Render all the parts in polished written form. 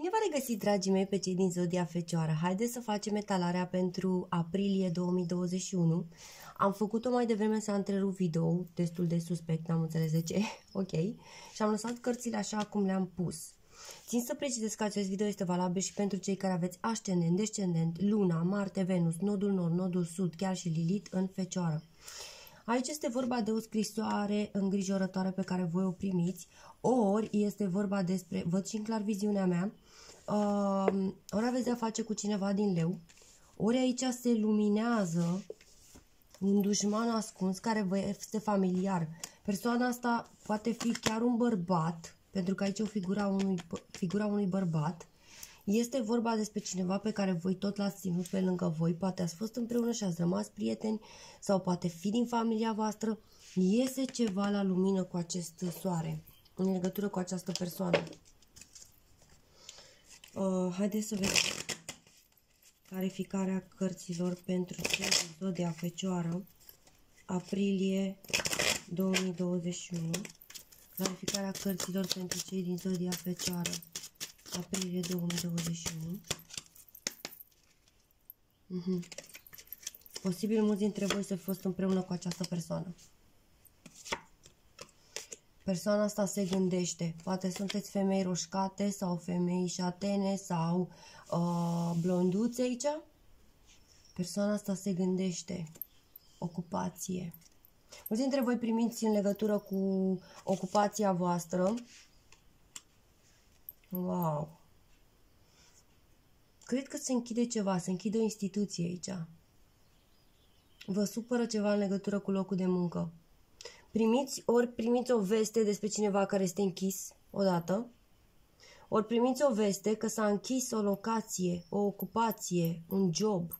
Bine v-am regăsit, dragii mei, pe cei din Zodia Fecioară. Haideți să facem etalarea pentru aprilie 2021. Am făcut-o mai devreme, s-a întrerupt video, destul de suspect, n-am înțeles de ce. Ok. Și am lăsat cărțile așa cum le-am pus. Țin să precizez că acest video este valabil și pentru cei care aveți ascendent, descendent, Luna, Marte, Venus, nodul nord, nodul sud, chiar și Lilith în Fecioară. Aici este vorba de o scrisoare îngrijorătoare pe care voi o primiți, ori este vorba despre, văd și în clar viziunea mea, ori aveți de-a face cu cineva din leu, ori aici se luminează un dușman ascuns care vă este familiar. Persoana asta poate fi chiar un bărbat, pentru că aici e o figura unui bărbat. Este vorba despre cineva pe care voi tot l-ați ținut pe lângă voi, poate ați fost împreună și ați rămas prieteni sau poate fi din familia voastră. Iese ceva la lumină cu acest soare în legătură cu această persoană. Haideți să vedem clarificarea cărților pentru cei din Zodia Fecioară, aprilie 2021. Clarificarea cărților pentru cei din Zodia Fecioară, aprilie 2021. Posibil mulți dintre voi să fi fost împreună cu această persoană. Persoana asta se gândește. Poate sunteți femei roșcate sau femei șatene sau blonduțe aici. Persoana asta se gândește. Ocupație. Mulți dintre voi primiți în legătură cu ocupația voastră. Wow! Cred că se închide ceva, se închide o instituție aici. Vă supără ceva în legătură cu locul de muncă. Primiți o veste despre cineva care este închis odată, ori primiți o veste că s-a închis o locație, o ocupație, un job.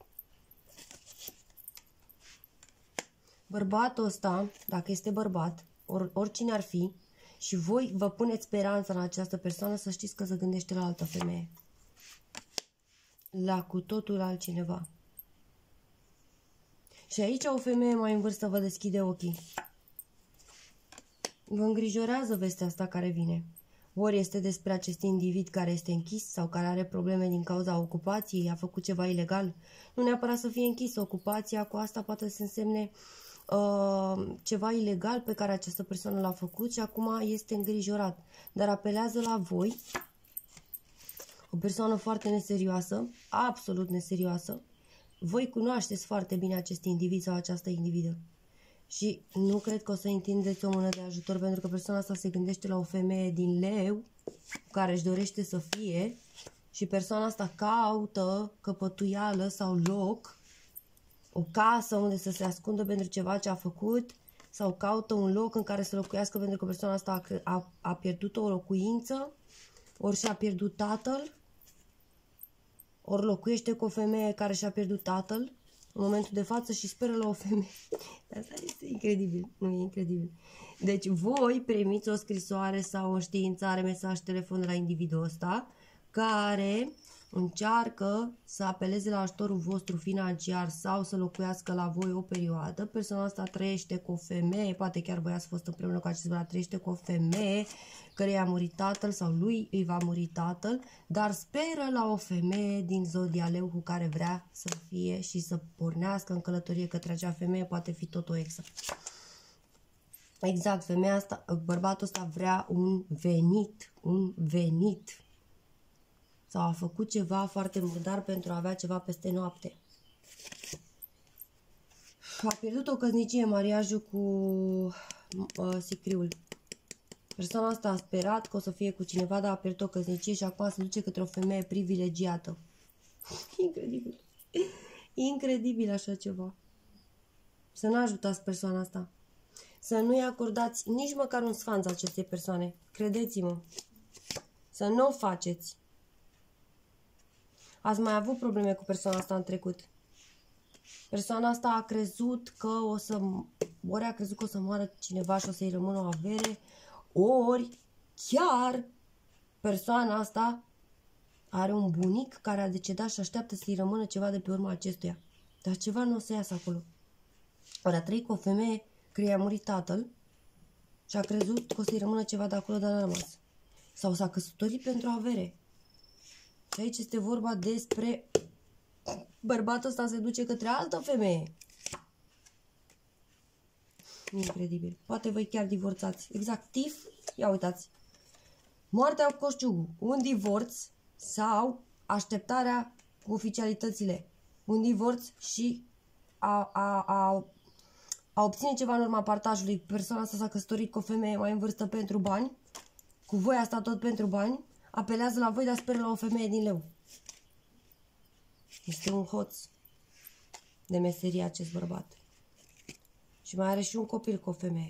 Bărbatul ăsta, dacă este bărbat, oricine ar fi, și voi vă puneți speranța în această persoană, să știți că se gândește la altă femeie. La cu totul altcineva. Și aici o femeie mai în vârstă vă deschide ochii. Vă îngrijorează vestea asta care vine. Ori este despre acest individ care este închis sau care are probleme din cauza ocupației, a făcut ceva ilegal. Nu neapărat să fie închis. Ocupația cu asta poate să însemne ceva ilegal pe care această persoană l-a făcut și acum este îngrijorat. Dar apelează la voi, o persoană foarte neserioasă, absolut neserioasă. Voi cunoașteți foarte bine acest individ sau această individă. Și nu cred că o să întindeți o mână de ajutor, pentru că persoana asta se gândește la o femeie din leu care își dorește să fie și persoana asta caută căpătuială sau loc, o casă unde să se ascundă pentru ceva ce a făcut sau caută un loc în care să locuiască pentru că persoana asta a pierdut o locuință, ori și-a pierdut tatăl, ori locuiește cu o femeie care și-a pierdut tatăl în momentul de față și speră la o femeie. Asta este incredibil. Nu e incredibil. Deci voi primiți o scrisoare sau o înștiințare, mesaj, telefon de la individul ăsta care încearcă să apeleze la ajutorul vostru financiar sau să locuiască la voi o perioadă. Persoana asta trăiește cu o femeie, poate chiar voi ați fost împreună cu acest bărbat, trăiește cu o femeie căreia a murit tatăl sau lui îi va muri tatăl, dar speră la o femeie din Zodia Leu cu care vrea să fie și să pornească în călătorie către acea femeie, poate fi tot o exă. Exact, femeia asta, bărbatul ăsta vrea un venit. Sau a făcut ceva foarte murdar pentru a avea ceva peste noapte. A pierdut o căsnicie, mariajul cu sicriul. Persoana asta a sperat că o să fie cu cineva, dar a pierdut o căsnicie și acum se duce către o femeie privilegiată. Incredibil. Incredibil așa ceva. Să nu ajutați persoana asta. Să nu-i acordați nici măcar un sfanț acestei persoane. Credeți-mă. Să nu o faceți. Ați mai avut probleme cu persoana asta în trecut. Persoana asta a crezut că ori a crezut că o să moară cineva și o să-i rămână o avere, ori chiar persoana asta are un bunic care a decedat și așteaptă să-i rămână ceva de pe urma acestuia. Dar ceva nu o să iasă acolo. Ori a trăit cu o femeie care i-a murit tatăl și a crezut că o să-i rămână ceva de acolo, dar n-a rămas. Sau s-a căsătorit pentru avere. Și aici este vorba despre bărbatul ăsta se duce către altă femeie. Incredibil. Poate voi chiar divorțați. Exact. Tif. Ia uitați. Moartea cu coșciugul. Un divorț sau așteptarea cu oficialitățile. Un divorț și a obține ceva în urma partajului. Persoana asta s-a căsătorit cu o femeie mai în vârstă pentru bani. Cu voi asta tot pentru bani. Apelează la voi, dar speră la o femeie din leu. Este un hoț de meserie acest bărbat. Și mai are și un copil cu o femeie.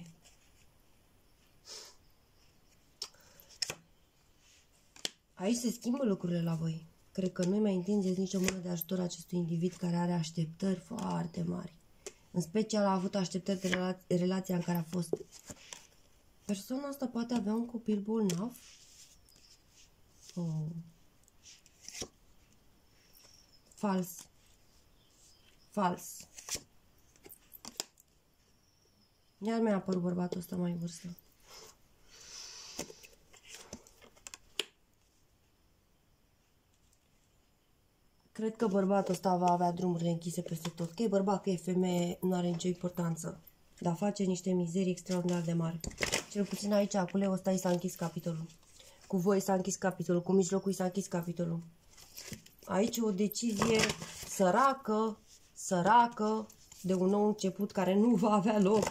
Aici se schimbă lucrurile la voi. Cred că nu mai întindeți nicio mână de ajutor acestui individ care are așteptări foarte mari. În special a avut așteptări de relația în care a fost. Persoana asta poate avea un copil bolnav? Oh. Fals. Fals. Iar mi-a apărut bărbatul ăsta mai în vârstă. Cred că bărbatul ăsta va avea drumurile închise peste tot. Că e bărbat, că e femeie, nu are nicio importanță. Dar face niște mizerii extraordinar de mari. Cel puțin aici, cu leu ăsta i s-a închis capitolul. Cu voi s-a închis capitolul. Cu mijlocul i s-a închis capitolul. Aici o decizie săracă, săracă, de un nou început care nu va avea loc.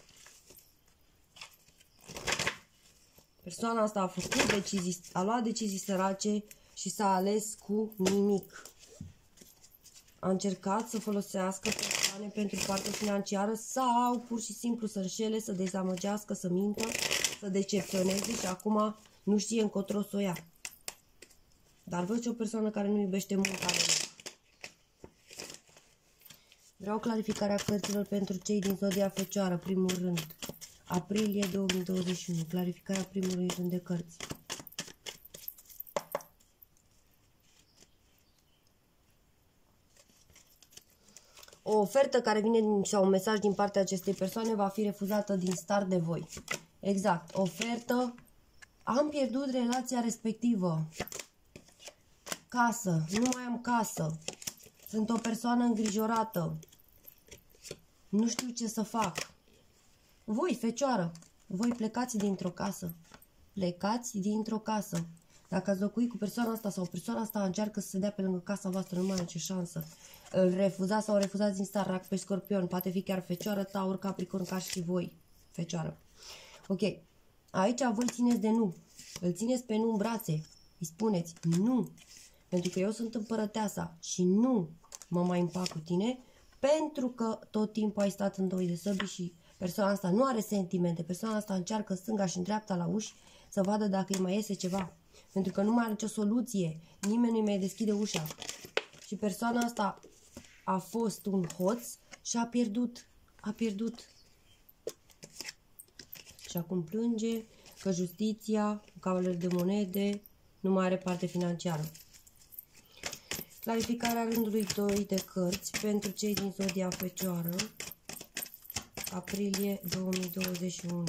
Persoana asta a făcut decizii, a luat decizii sărace și s-a ales cu nimic. A încercat să folosească persoane pentru partea financiară sau pur și simplu să înșele, să dezamăgească, să mintă, să decepționeze și acum nu știe încotro să o ia. Dar văd și o persoană care nu iubește munca. Vreau clarificarea cărților pentru cei din zodia Fecioară, primul rând. Aprilie 2021. Clarificarea primului rând de cărți. O ofertă care vine sau un mesaj din partea acestei persoane va fi refuzată din start de voi. Exact. Ofertă. Am pierdut relația respectivă. Casă. Nu mai am casă. Sunt o persoană îngrijorată. Nu știu ce să fac. Voi, Fecioară, voi plecați dintr-o casă. Plecați dintr-o casă. Dacă ați locuit cu persoana asta sau persoana asta încearcă să se dea pe lângă casa voastră, nu mai are ce șansă. Îl refuzați sau refuzați din start, Rac pe Scorpion, poate fi chiar Fecioară, Taur, Capricorn, ca și voi, Fecioară. Ok, aici voi țineți de nu. Îl țineți pe nu în brațe. Îi spuneți nu, pentru că eu sunt împărăteasa și nu mă mai împac cu tine, pentru că tot timpul ai stat în doi de săbi și persoana asta nu are sentimente. Persoana asta încearcă stânga și în dreapta la uși să vadă dacă îi mai iese ceva. Pentru că nu mai are nicio soluție. Nimeni nu-i mai deschide ușa. Și persoana asta a fost un hoț și a pierdut. A pierdut. Și acum plânge că justiția, cavalerul de monede, nu mai are parte financiară. Clarificarea rândului 2 de cărți pentru cei din zodia Fecioară. Aprilie 2021.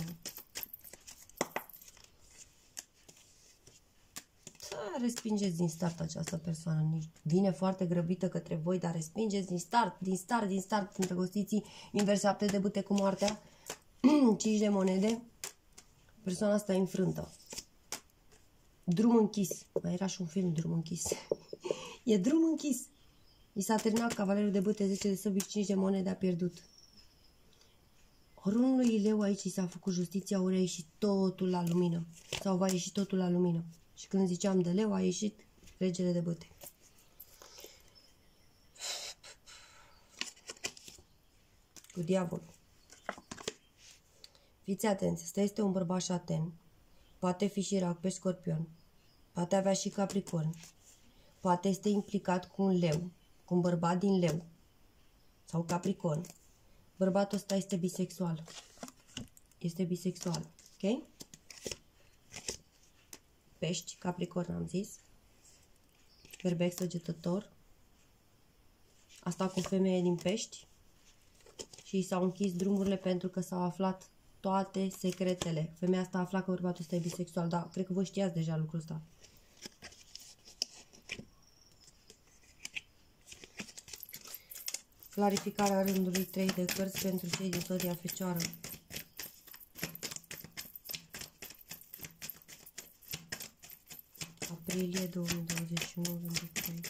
Respingeți din start această persoană. Vine foarte grăbită către voi, dar respingeți din start, îndrăgostiții, invers 7 de bâte cu moartea, 5 de monede. Persoana asta e înfrântă. Drum închis. Mai era și un film, Drum închis. E drum închis. I s-a terminat cavalerul de bâte, 10 de săbi, 5 de monede, a pierdut. Runului leu aici i s-a făcut justiția, ori a ieșit totul la lumină. Sau va ieși totul la lumină. Și când ziceam de leu, a ieșit regele de bâte. Cu diavolul. Fiți atenți, ăsta este un bărbat șaten. Poate fi și Rac pe Scorpion. Poate avea și Capricorn. Poate este implicat cu un leu, cu un bărbat din leu. Sau Capricorn. Bărbatul ăsta este bisexual. Este bisexual. Ok? Pești, Capricorn am zis. Berbec săgetător. Asta cu femeie din pești. Și i s-au închis drumurile pentru că s-au aflat toate secretele. Femeia asta a aflat că bărbatul ăsta e bisexual. Da, cred că voi știați deja lucrul ăsta. Clarificarea rândului 3 de cărți pentru cei din zodia Fecioară. Aprilie 2021, rândul 3.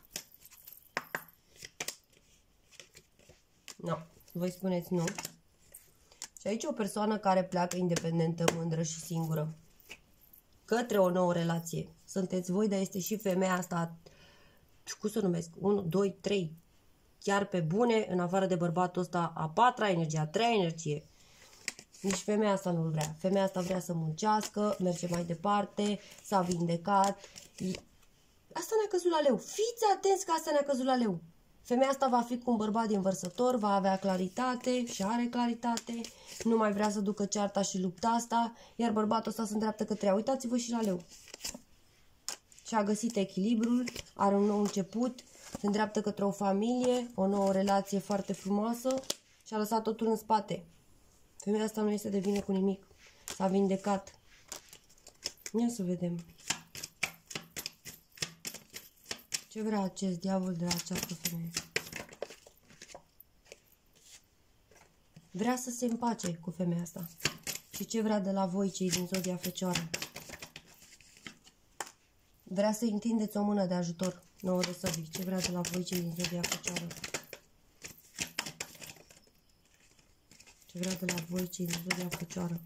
Nu, voi spuneți nu. Și aici o persoană care pleacă independentă, mândră și singură către o nouă relație. Sunteți voi, dar este și femeia asta, cum să o numesc, 1, 2, 3, chiar pe bune, în afară de bărbatul ăsta, a patra energie, a treia energie. Nici femeia asta nu-l vrea. Femeia asta vrea să muncească, merge mai departe, s-a vindecat. Asta ne-a căzut la leu. Fiți atenți că asta ne-a căzut la leu. Femeia asta va fi cu un bărbat din vărsător, va avea claritate și are claritate, nu mai vrea să ducă cearta și lupta asta, iar bărbatul ăsta se îndreaptă către ea. Uitați-vă și la leu. Și-a găsit echilibrul, are un nou început, se îndreaptă către o familie, o nouă relație foarte frumoasă și a lăsat totul în spate. Femeia asta nu este de vină cu nimic. S-a vindecat. Ia să vedem. Ce vrea acest diavol de la această femeie? Vrea să se împace cu femeia asta. Și ce vrea de la voi, cei din zodia Fecioară? Vrea să-i întindeți o mână de ajutor. 9 de săbii. Ce vrea de la voi, cei din zodia Fecioară? Ce vrea de la voi, cei din zodia Fecioară?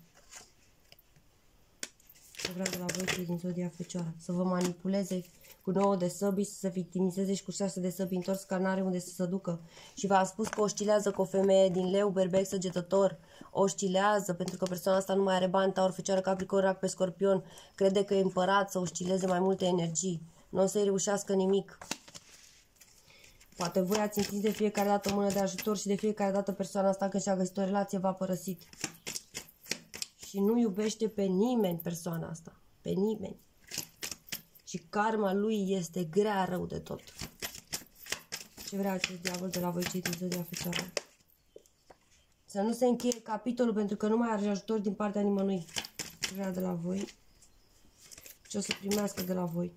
Ce vrea de la voi, cei din zodia Fecioară? Să vă manipuleze cu 9 de săbii, să se victimizeze și cu 6 de săbii întors, că n-are unde să se ducă. Și v-am spus că oscilează cu o femeie din leu, berbec, săgetător. Oscilează, pentru că persoana asta nu mai are bani, Taur, Fecioară, Capricorn, Rac pe Scorpion. Crede că e împărat, să oscileze mai multe energii. Nu o să-i reușească nimic. Poate voi ați întins de fiecare dată o mână de ajutor și de fiecare dată persoana asta, când și-a găsit o relație, v-a părăsit. Și nu iubește pe nimeni persoana asta. Pe nimeni. Și karma lui este grea rău de tot. Ce vrea acest diavol de la voi, cei din zodia Fecioară? Să nu se încheie capitolul, pentru că nu mai are ajutor din partea nimănui. Ce vrea de la voi? Ce o să primească de la voi?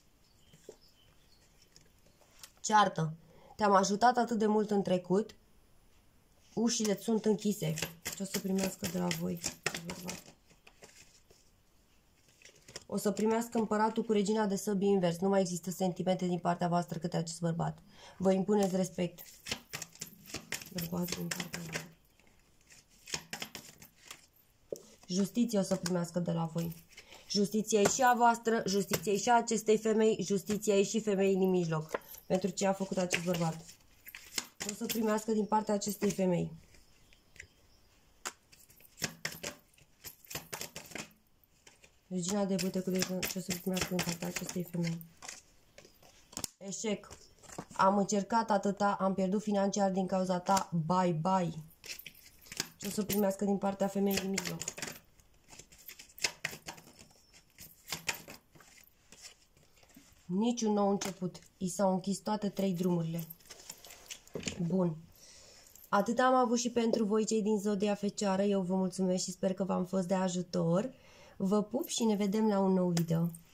Ceartă. Te-am ajutat atât de mult în trecut. Ușile sunt închise. Ce o să primească de la voi? O să primească împăratul cu regina de săbii invers. Nu mai există sentimente din partea voastră către acest bărbat. Vă impuneți respect. Bărbatul din partea voastră. Justiție o să primească de la voi. Justiția e și a voastră, justiția e și a acestei femei, justiția e și femeii din mijloc. Pentru ce a făcut acest bărbat. O să primească din partea acestei femei. Regina de bâte cu ce o să primească din partea acestei femei. Eșec. Am încercat atâta, am pierdut financiar din cauza ta, bye bye. Ce o să primească din partea femeii din mijloc. Niciun nou început. I s-au închis toate 3 drumurile. Bun. Atât am avut și pentru voi, cei din zodia Fecioară. Eu vă mulțumesc și sper că v-am fost de ajutor. Vă pup și ne vedem la un nou video.